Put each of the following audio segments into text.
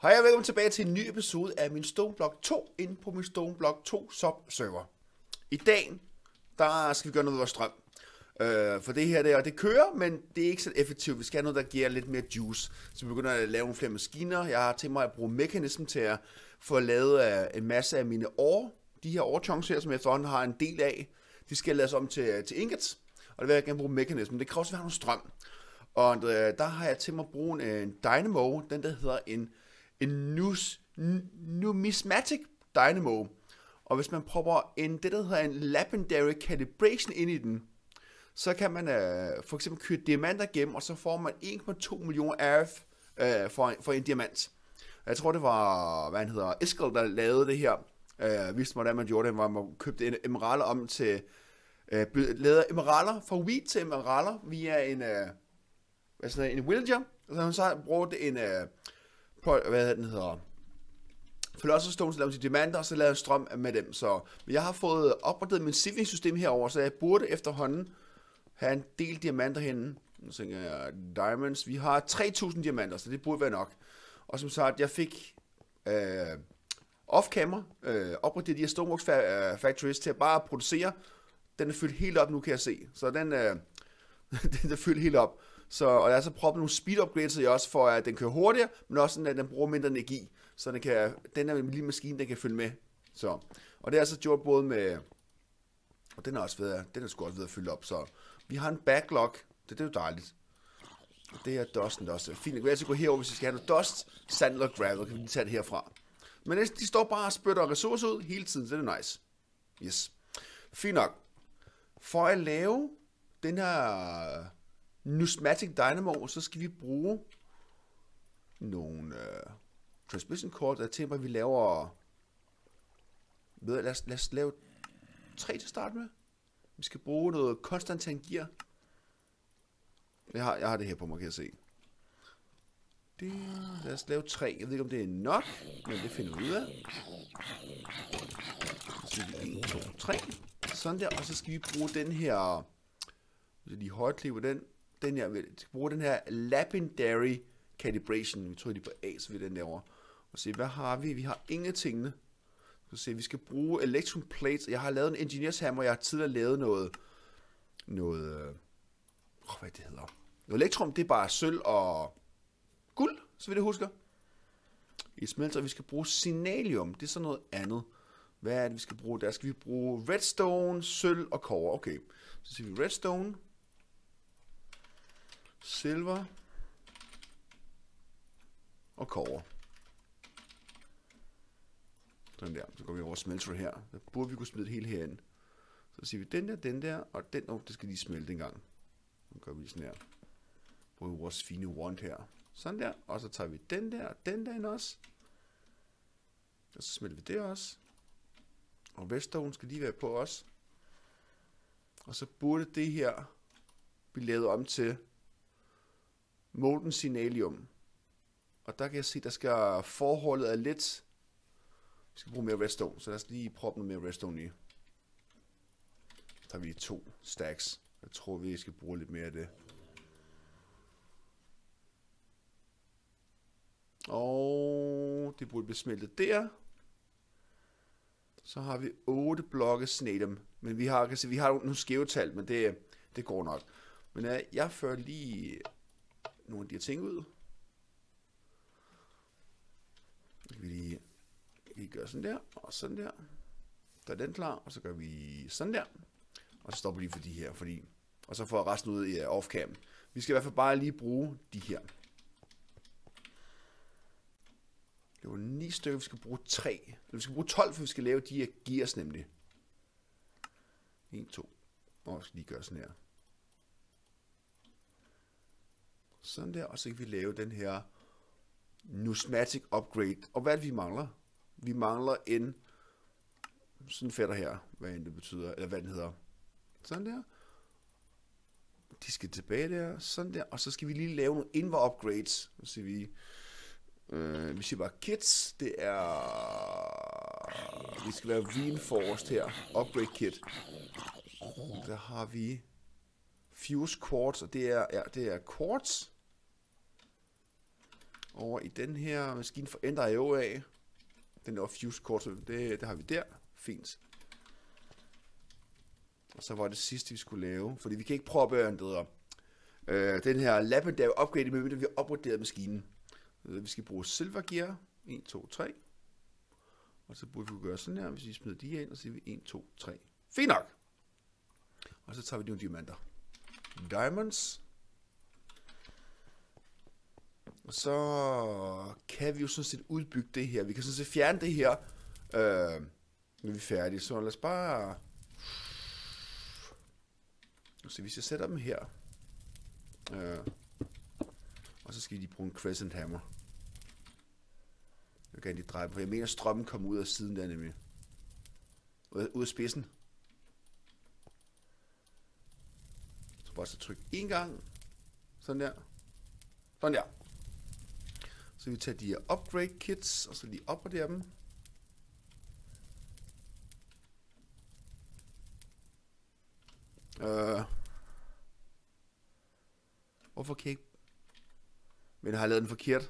Hej og velkommen tilbage til en ny episode af min Stoneblock 2 inde på min Stoneblock 2 subserver. I dag, der skal vi gøre noget af vores strøm. For det her det kører, men det er ikke så effektivt. Vi skal have noget, der giver lidt mere juice. Så vi begynder at lave nogle flere maskiner. Jeg har tænkt mig at bruge Mekanism til at få lavet en masse af mine de her ore chunks her, som jeg efterhånden har en del af. De skal lades om til ingots, og det vil jeg gerne bruge Mekanism. Det kræver, at vi har noget strøm. Og der har jeg tænkt mig at bruge en Dynamo, den der hedder en numismatic Dynamo. Og hvis man propper det der hedder en Lapidary Calibration ind i den, så kan man for eksempel køre diamanter igennem, og så får man 1,2 millioner RF for en diamant. Jeg tror det var, hvad han hedder, Eskel, der lavede det her. Viste mig, hvordan man gjorde det, hvor man købte emeralder om til, lavede emeralder fra wheat til emeralder via en villager. Så brugte en Philosopher's Stone, så lavede til diamanter, og så lavede jeg strøm med dem. Så jeg har fået opgraderet min sieving system herover, så jeg burde efterhånden have en del diamanter henne. Nu tænker jeg, diamonds. Vi har 3000 diamanter, så det burde være nok. Og som sagt, jeg fik off-camera opgraderet de her Stoneworks factories til at bare producere. Den er fyldt helt op nu, kan jeg se. Så den er fyldt helt op. Og jeg har så proppet nogle speed upgrades i også, for at den kører hurtigere, men også at den bruger mindre energi. Så den er en lille maskine, der kan følge med. Så. Og det er altså gjort både med, og den er sgu også ved at fylde op. Så vi har en backlog, det er jo dejligt. Og det er dusten også fint. Jeg kan altså gå herover, hvis vi skal have noget dust, sand eller gravel, kan vi tage det herfra. Men de står bare og spytter ressourcer ud hele tiden, så det er nice. Yes. Fint nok. For at lave den her Numismatic Dynamo, så skal vi bruge nogle transmission cord. Jeg tænker, at vi laver, lad os lave 3 til at starte med. Vi skal bruge noget Constantan gear. Jeg har det her på mig, kan jeg se. Lad os lave 3. Jeg ved ikke, om det er nok, men det finder vi ud af. Så skal vi 1, 2, 3. Sådan der, og så skal vi bruge den her, hvis jeg lige højklikker den her, vi skal bruge den her Lapidary Calibration. Vi tror lige på A, så vi den derovre. Og se, hvad har vi? Vi har ingenting. Så se, vi skal bruge Electrum Plates. Jeg har lavet en Engineers Hammer, jeg har tidligere lavet hvad det hedder. Electrum, det er bare sølv og guld, så vidt jeg husker. I smelter, vi skal bruge Signalium, det er sådan noget andet. Hvad er det, vi skal bruge? Der skal vi bruge redstone, sølv og kobber. Okay, så siger vi redstone, silver og kobber. Sådan der. Så går vi over smelter her. Der burde vi kunne smide det hele herinde. Så siger vi den der, og den. Det skal lige smelte en gang. Så gør vi sådan her. Bruger vores fine wand her. Sådan der. Og så tager vi den der ind også. Og så smelter vi det også. Og redstone skal lige være på os. Og så burde det her blive lavet om til molten signalium. Og der kan jeg se, der skal forholdet af lidt. Vi skal bruge mere redstone, så lad os lige proppe noget mere redstone i. Så tager vi 2 stacks. Jeg tror, vi skal bruge lidt mere af det. Og det burde blive smeltet der. Så har vi 8 blokke snedem. Men vi har nogle skæve tal, men det går nok. Men jeg fører lige nogle af de her ting ud. Så kan vi lige gøre sådan der, og sådan der. Der er den klar, og så gør vi sådan der. Og så stopper vi lige for de her, og så får resten ud i off-cam. Vi skal i hvert fald bare lige bruge de her. Det var 9 stykker, vi skal bruge 3. Eller vi skal bruge 12, for vi skal lave de her gears nemlig. 1, 2. Og vi skal lige gøre sådan her. Sådan der, og så kan vi lave den her Numismatic Upgrade. Og hvad er det, vi mangler? Vi mangler en sådan fætter her, hvad end det betyder, eller hvad den hedder. Sådan der. De skal tilbage der, sådan der, og så skal vi lige lave nogle invar upgrades. Så siger vi siger bare kits, det er, vi skal være reinforced her, upgrade kit. Der har vi fuse quartz, og det er quartz. over i den her maskine for Ender IO af. Den der fuse kort, det har vi der. Fint. Og så var det sidste, vi skulle lave. Fordi vi kan ikke proppe den her Lapidary upgrade, med vi har opgraderet maskinen. Vi skal bruge Silver Gear. 1, 2, 3. Og så burde vi gøre sådan her, hvis vi smider de her ind, og så siger vi 1, 2, 3. Fint nok! Og så tager vi nogle diamanter. Diamonds. Og så kan vi jo sådan set udbygge det her. Vi kan sådan set fjerne det her, når vi er færdige. Så lad os bare... Så hvis jeg sætter dem her. Og så skal de bruge en crescent hammer. Jeg kan lige dreje på. Jeg mener, strømmen kommer ud af siden der nemlig. Ud af spidsen. Så bare så tryk en gang. Sådan der. Sådan der. Så vi tager de her upgrade kits, og så lige opgradere dem. Hvorfor kan jeg ikke? Men har jeg lavet den forkert?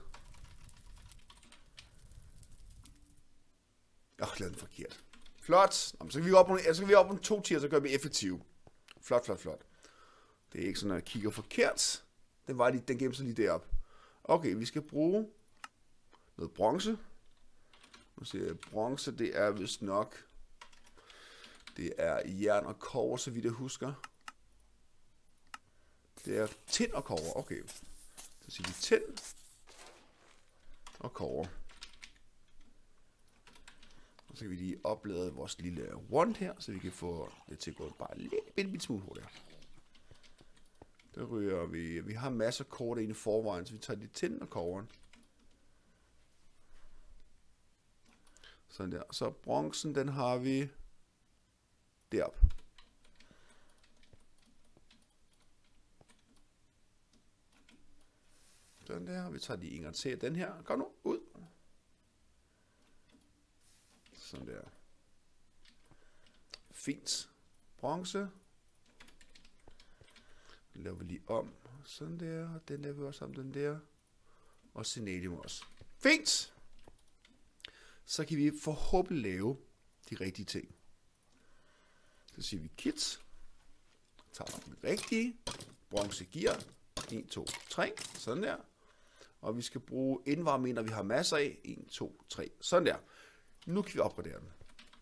Jeg har lavet den forkert. Flot. Nå, så kan vi op på 2 tier, så gør vi effektiv. Flot, flot, flot. Det er ikke sådan, at jeg kigger forkert. Den gemmer sig lige derop. Okay, vi skal bruge noget bronze. Nu ser jeg, bronze, det er vist nok. Det er jern og kobber, så vidt jeg husker. Det er tin og kobber. Okay. Så siger vi tin og kobber. Og så kan vi lige oplade vores lille wand her, så vi kan få det til at gå bare lidt smule hurtigere. Der ryger vi. Vi har masser af kort inde i forvejen, så vi tager de tin og kobberen. Sådan der. Så bronzen, den har vi derop. Sådan der. Vi tager de en gang til den her. Kom nu, ud. Sådan der. Fint. Bronze. Den laver vi lige om. Sådan der. Den laver vi også om, den der. Og Senadium også. Fint. Så kan vi forhåbentlig lave de rigtige ting. Så siger vi kit. Tager den rigtige. Bronze gear. 1, 2, 3. Sådan der. Og vi skal bruge indvarminer, vi har masser af. 1, 2, 3. Sådan der. Nu kan vi opgradere den.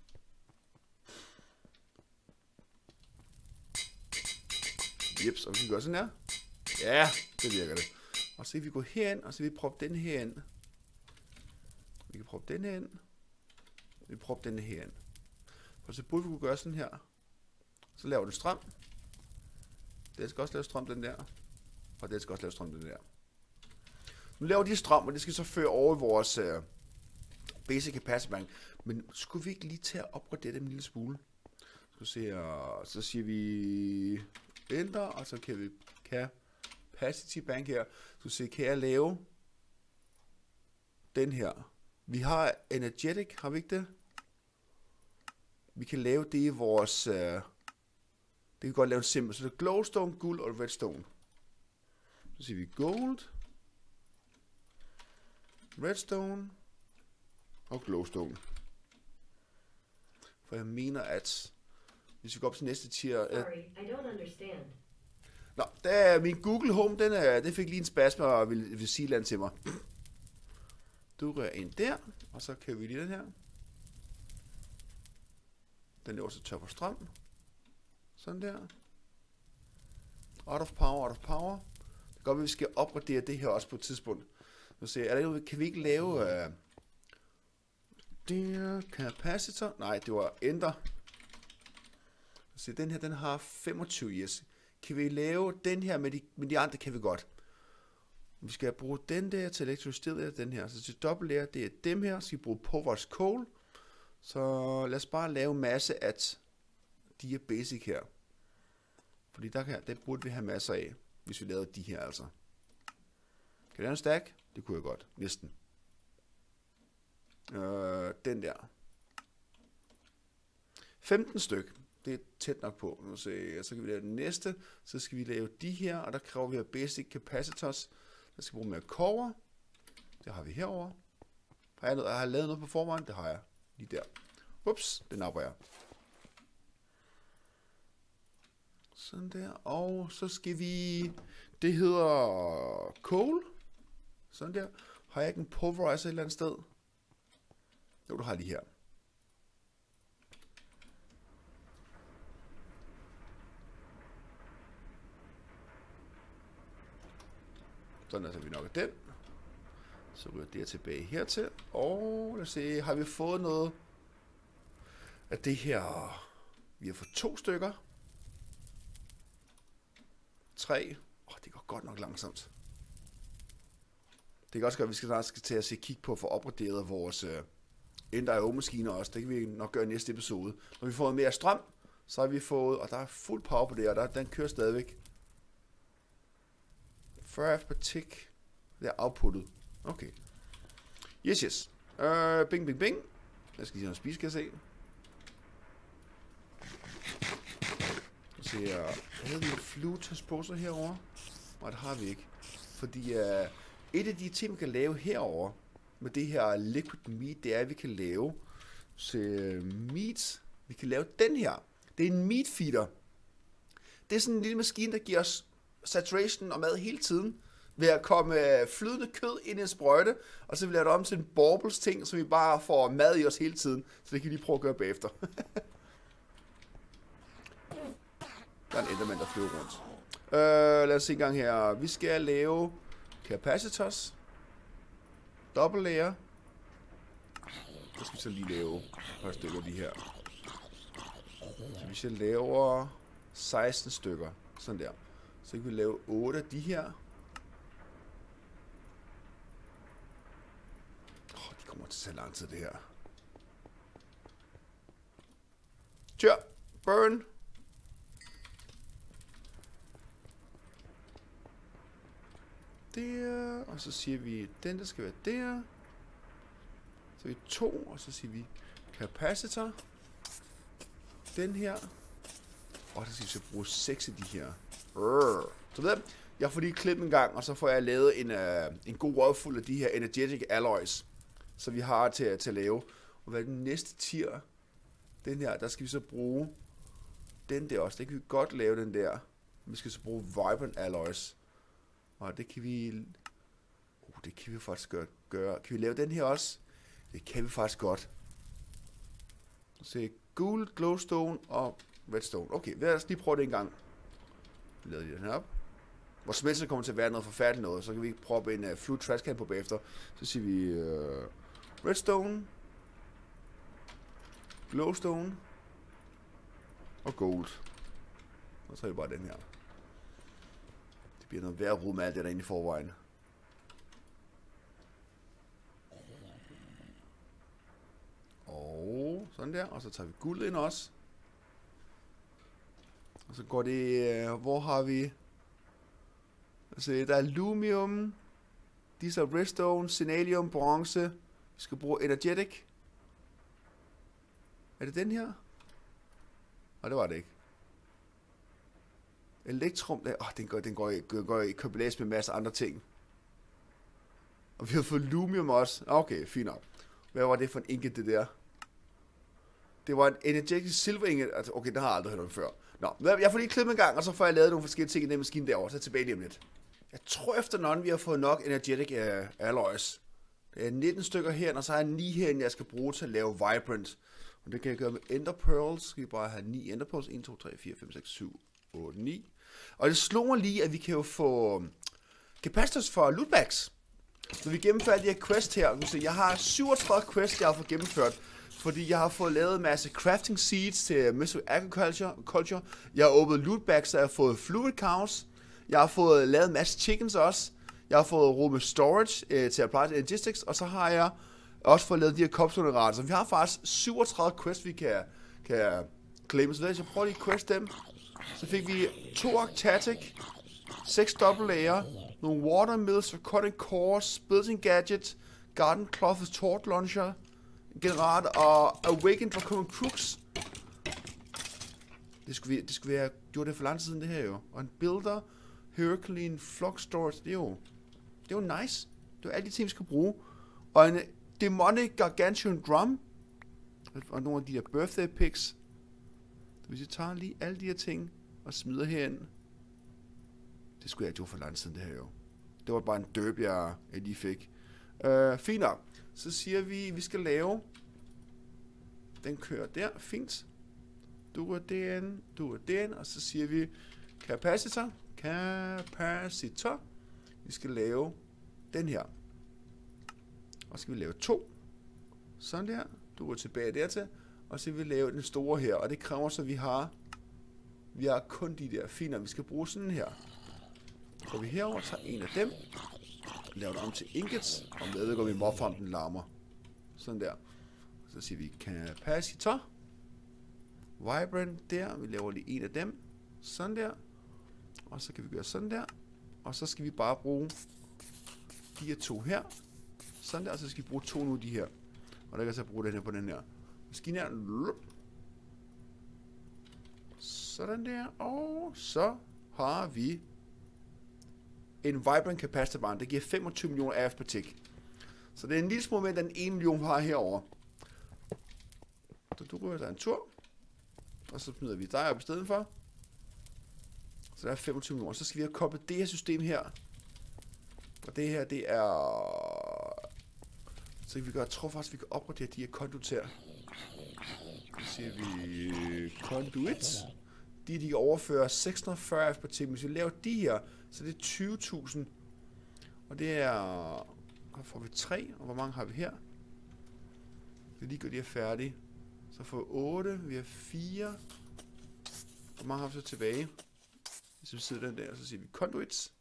Jeps, og vi kan gøre sådan her. Ja, det virker det. Og så kan vi gå herind, og så vil vi proppe den her ind. Vi kan proppe den her ind. Vi proppe den her ind. Og så burde vi kunne gøre sådan her. Så laver den strøm. Den skal også lave strøm, den der. Og den skal også lave strøm, den der. Nu laver de strøm, og det skal så føre over i vores basic capacity bank. Men skulle vi ikke lige til at opgradere dem en lille smule? Så siger vi enter, og så kan vi capacity bank her. Så kan jeg lave den her. Vi har energetic, har vi ikke det? Vi kan lave det i vores... det kan godt lave en simpel. Så det er glowstone, guld og redstone. Så siger vi gold, redstone og glowstone. For jeg mener, at hvis vi går op til næste tier... Sorry, I don't understand. Nå, min Google Home, den fik lige en spasme og vil sige land til mig. Du rører ind der, og så kan vi lige den her. Den er også tør for strøm. Sådan der. Out of power. Det kan godt være, vi skal opgradere det her også på et tidspunkt. Kan vi ikke lave... capacitor? Nej, det var enter. Så den her, den har 25 yes. Kan vi lave den her med de andre, kan vi godt. Vi skal bruge den der til elektricitet, den her. Så til dobbeltlayer, det er dem her. Så skal vi bruge Power's Coal. Så lad os bare lave en masse af de her basic her. Fordi der burde vi have masser af, hvis vi lavede de her altså. Kan det have en stack? Det kunne jeg godt. Næsten. Den der. 15 styk. Det er tæt nok på. Så kan vi lave den næste. Så skal vi lave de her, og der kræver vi basic capacitors. Der skal bruge mere cover. Det har vi herover. Har jeg lavet noget på forvejen? Det har jeg. Lige der. Ups, det napper jeg. Sådan der. Og så skal vi... Det hedder coal. Sådan der. Har jeg ikke en pulverizer et eller andet sted? Jo, du har lige her. Sådan er så vi nok den. Så ryger det tilbage hertil. Og lad os se, har vi fået noget af det her? Vi har fået 2 stykker. 3. Det går godt nok langsomt. Det kan også gøre, at vi snart skal til at kigge på at få opgraderet vores Ender-IO-maskiner også. Det kan vi nok gøre i næste episode. Når vi får mere strøm, så har vi fået, og der er fuld power på det, og den kører stadigvæk. 40 per tick. Det er outputtet. Okay. Yes. Bing, bing, bing. Jeg skal lige noget spise, kan jeg se. Så havde vi en flue transposer herover? Nej, det har vi ikke. Fordi et af de ting, vi kan lave herover med det her liquid meat, det er, at vi kan lave meat. Vi kan lave den her. Det er en meat feeder. Det er sådan en lille maskine, der giver os saturation og mad hele tiden. Ved at komme flydende kød ind i en sprøjte, og så vil vi lave det om til en baubles ting, så vi bare får mad i os hele tiden. Så det kan vi lige prøve at gøre bagefter. Der er en endermand, der flyver rundt. Lad os se en gang her. Vi skal lave capacitors. Double layer. Så skal vi så lige lave et par stykker af de her. Så hvis jeg laver 16 stykker. Sådan der. Så kan vi lave 8 af de her. De kommer til at tage lang tid, det her. Tjør. Burn. Der, og så siger vi, den der skal være der. Så vi 2, og så siger vi capacitor. Den her. Og så skal vi så bruge 6 af de her. Så ved jeg, jeg får lige klippet en gang, og så får jeg lavet en god røv fuld af de her energetic alloys, så vi har til at lave. Og hvad er den næste tier? Den her, der skal vi så bruge den der også. Det kan vi godt lave, den der. Vi skal så bruge vibrant alloys. Og det kan vi... det kan vi faktisk gøre. Kan vi lave den her også? Det kan vi faktisk godt. Så guld, glowstone og redstone. Okay, lad os lige prøve det en gang. Vi lader lige den her op. Hvor smeltelsen kommer til at være noget forfærdeligt noget, så kan vi proppe en flue trash can på bagefter. Så siger vi redstone, glowstone og gold. Og så er det bare den her. Det bliver noget værd rum med alt det derinde i forvejen. Og sådan der, og så tager vi guld ind også. Og så går det, hvor har vi? Altså, der er aluminum, disse er redstone, senalium, bronze. Vi skal bruge energetic. Er det den her? Nej, det var det ikke. Elektrum, den går i kombination med en masse andre ting. Og vi har fået lumium også. Okay, fint nok. Hvad var det for en ingot, det der? Det var en energetic silver ingot. Altså, okay, det har jeg aldrig hørt om før. Nå, jeg får lige klippet en gang, og så får jeg lavet nogle forskellige ting i den maskine derovre. Så er jeg tilbage lige om lidt. Jeg tror efterhånden, vi har fået nok energetic alloys. Det er 19 stykker her, og så har jeg 9 herinde, jeg skal bruge til at lave vibrant. Og det kan jeg gøre med ender pearls. Skal vi bare have 9 ender pearls. 1, 2, 3, 4, 5, 6, 7, 8, 9. Og det slog mig lige, at vi kan jo få capacitors for lootbags. Når vi gennemfører de her quests her, jeg har 37 quests, jeg har fået gennemført. Fordi jeg har fået lavet en masse crafting seeds til Mystery Agriculture. Jeg har åbnet lootbags, så jeg har fået fluid cows. Jeg har fået lavet en masse chickens også. Jeg har fået rum med storage til Applied Logistics. Og så har jeg også fået lavet de her cobblestone-generator. Så vi har faktisk 37 quests, vi kan claime. Så hvis jeg prøver lige at quest dem. Så fik vi 2 Octatic, 6 double layer, nogle water mills for cutting cores, building gadget, garden cloth torch launcher, generator og awakened for common crooks. Det skulle vi have gjort det for lang tid siden, det her jo. Og en builder, Hurricane, flux storage, det er jo nice. Det er alle de ting, vi skal bruge. Og en Demonic Gargantuan Drum. Og nogle af de her birthday picks. Hvis jeg tager lige alle de her ting og smider herind. Det skulle jeg ikke for lang tid det her jo. Det var bare en derp, jeg lige fik. Fint nok. Så siger vi, at vi skal lave. Den kører der. Fint. Du er den. Og så siger vi capacitor. Vi skal lave den her. Og så skal vi lave 2. Sådan der. Du går tilbage dertil. Og så vil vi lave den store her. Og det kræver så, at vi har kun de der fine. Vi skal bruge sådan her. Så vi herover tager en af dem. Laver det om til ingots. Og medvirker vi hvorfor om den larmer. Sådan der. Så siger vi capacitor. Vibrant der. Vi laver lige en af dem. Sådan der. Og så kan vi gøre sådan der. Og så skal vi bare bruge de her 2 her. Sådan der. Og så skal vi bruge 2 nu de her. Og der kan jeg så bruge den her på den her. Maskinen her. Sådan der. Og så har vi en Vibrant Capacitor Barn. Det giver 25 millioner AF per tick. Så det er en lille smule mere, den 1 million har herovre. Så du rører der en tur. Og så smider vi dig op i stedet for. Så der er 25 millioner. Så skal vi have koblet det her system her. Og det her, det er... Så kan vi gøre, jeg tror faktisk, vi kan opgradere de her conduits her. Så siger vi conduits. De kan overføre 640 per tick. Hvis vi laver de her, så det er 20.000. Og det er... Her får vi 3, og hvor mange har vi her? Så lige gør de her færdige. Så får vi 8, vi har 4. Hvor mange har vi så tilbage? Hvis vi sidder den der, så siger vi conduits.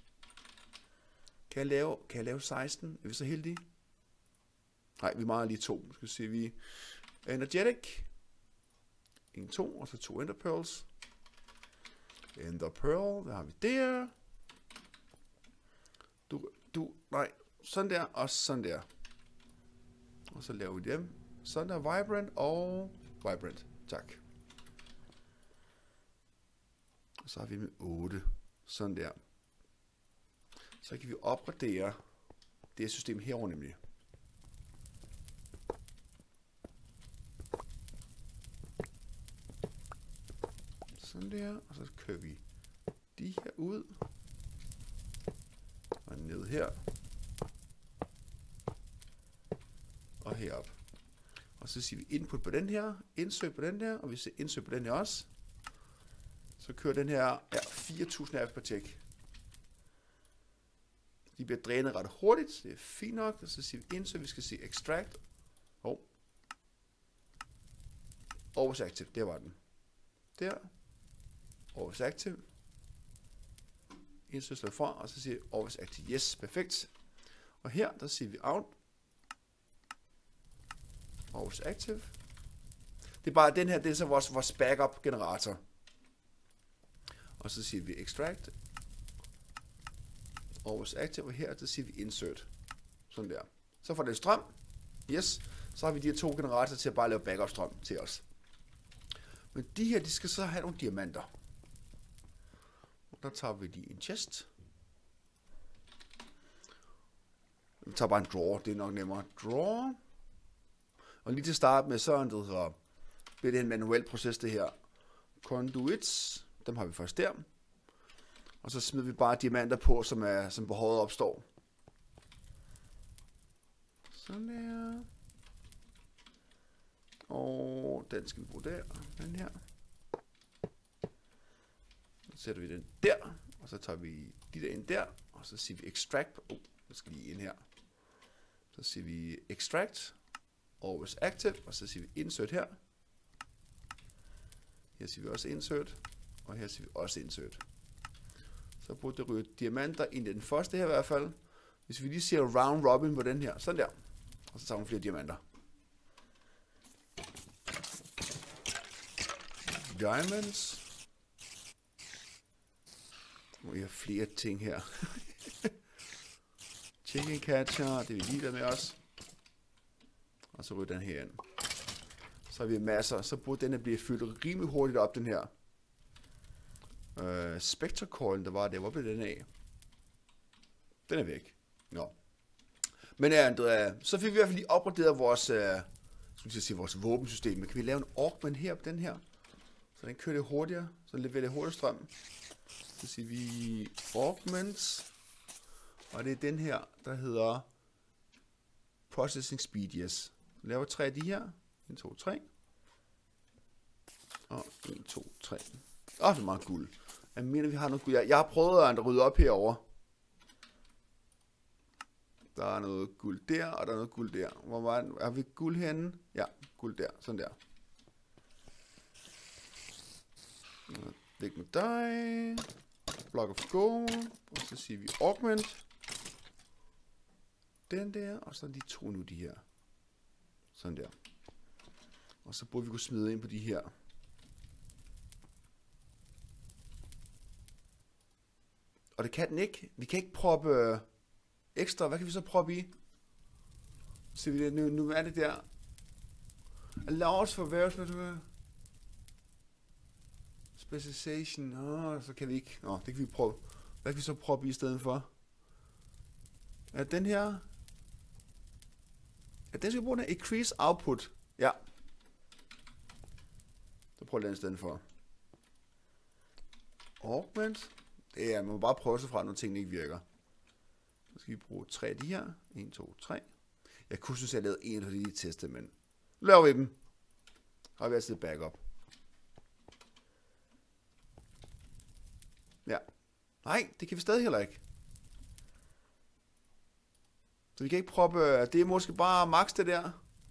Kan jeg lave 16? Er vi så heldige? Nej, vi mangler lige 2. Så skal vi energetic. 1, 2, og så 2 ender pearls. Ender pearl, hvad har vi der? Nej, sådan der, og sådan der. Og så laver vi dem. Sådan der, vibrant og vibrant. Tak. Og så har vi med 8. Sådan der. Så kan vi opgradere det her system herovre nemlig. Sådan der. Og så kører vi de her ud. Og ned her. Og herop. Og så siger vi input på den her, insert på den her, og vi ser insert på den her også. Så kører den her 4.000 AF per tick. De bliver drænet ret hurtigt, det er fint nok. Og så siger vi insert, vi skal se extract. Always active, der var den. Der. Always active. Insert slår fra, og så siger vi always active. Yes, perfekt. Og her, der siger vi out. Always active. Det er bare den her, det er så vores backup generator. Og så siger vi extract. Always active, og her, der siger vi insert. Sådan der. Så får den strøm. Yes. Så har vi de her 2 generatorer til at bare lave backup strøm til os. Men de her, de skal så have nogle diamanter. Og der tager vi lige en chest. Vi tager bare en drawer, det er nok nemmere. Drawer. Og lige til at starte med, så bliver det en manuel proces det her. Conduits, dem har vi først der. Og så smider vi bare diamanter på, som behovet opstår. Sådan der. Og den skal vi bruge der. Den her. Så sætter vi den der. Og så tager vi de der ind der. Og så siger vi extract. Der skal lige ind her. Så siger vi extract. Always active. Og så siger vi insert her. Her siger vi også insert. Og her siger vi også insert. Så burde det ryge diamanter ind i den første her i hvert fald. Hvis vi lige siger round robin på den her. Sådan der. Og så tager vi flere diamanter. Diamonds. Vi har flere ting her. Chicken catcher. Det er vi lige med os. Og så ryger den her ind. Så har vi masser. Så burde den blive fyldt rimelig hurtigt op, den her. Spectre coil, der var der. Hvor blev den af? Den er væk. Nå. Men så fik vi i hvert fald lige opgraderet vores våbensystem. Men kan vi lave en augment her på den her? Så den kører lidt hurtigere. Så leverer det hurtigere strøm. Så siger vi augments. Og det er den her, der hedder processing speed, yes. Så laver 3 af de her. 1, 2, 3. Og 1, 2, 3. Det er meget guld. Jeg mener, vi har noget guld. Jeg har prøvet at rydde op herover. Der er noget guld der, og der er noget guld der. Hvor meget er vi guld herinde? Ja, guld der. Sådan der. Væk med dig. Block of gold. Og så siger vi augment. Den der, og så de 2 nu, de her. Sådan der. Og så burde vi kunne smide ind på de her. Og det kan den ikke. Vi kan ikke proppe ekstra. Hvad kan vi så proppe i? Så vi det nu er det der. Allows for various specialization. Så kan vi ikke. Det kan vi prøve. Hvad kan vi så proppe i stedet for? Er den her? Ja, den skal vi bruge den. Increase output. Ja. Så prøver jeg den i stedet for. Augment. Det er, man må bare prøve sig fra, når tingene ikke virker. Så skal vi bruge 3 af de her. 1, 2, 3. Jeg kunne synes, at jeg lavede en af de teste, men laver vi dem. Har vi altid backup. Ja. Nej, det kan vi stadig heller ikke. Så vi kan ikke proppe, det er måske bare max det der.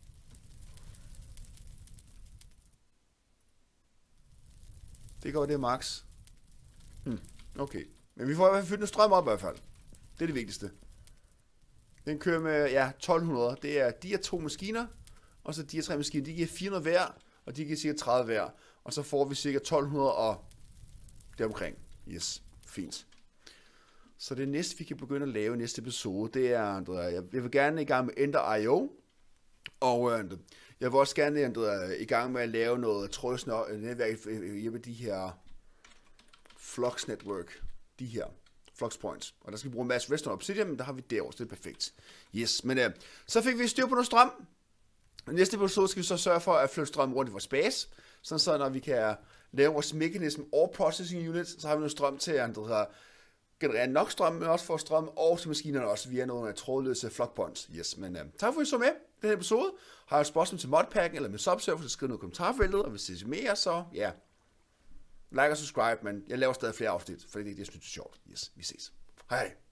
Det går det max. Okay. Men vi får i hvert fald fyldt en strøm op i hvert fald. Det er det vigtigste. Den kører med, 1200. Det er de her 2 maskiner. Og så de her 3 maskiner. De giver 400 hver. Og de giver cirka 30 hver. Og så får vi cirka 1200 og deromkring. Yes. Fint. Så det næste, vi kan begynde at lave i næste episode, det er, jeg vil gerne i gang med Ender.io. Og jeg vil også gerne i gang med at lave noget trådløst netværk hjemme de her Flux Network. De her Flux Points. Og der skal vi bruge en masse Redstone Obsidian, men der har vi det også. Det er perfekt. Yes, men så fik vi styr på noget strøm. I næste episode skal vi så sørge for at flytte strøm rundt i vores base. Sådan så når vi kan lave vores mechanism og processing unit, så har vi noget strøm til at generere nok strøm, men også få strøm og til maskinerne også via nogle af trådløse Flux Points. Yes, men tak for at I så med i den her episode. Har I et spørgsmål til modpacken eller med subserver, så skriv noget i kommentarfeltet, og hvis I ser mere, så like og subscribe, men jeg laver stadig flere afsnit, for det er det, jeg synes er sjovt. Yes, vi ses. Hej.